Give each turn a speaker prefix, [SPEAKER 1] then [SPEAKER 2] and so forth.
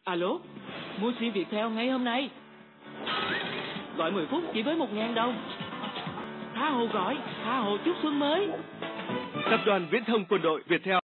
[SPEAKER 1] Alo, mua sim Viettel ngay hôm nay. Gọi 10 phút chỉ với 1.000 đồng. Tha hồ gọi, tha hồ chúc xuân mới.
[SPEAKER 2] Tập đoàn Viễn thông Quân đội Viettel.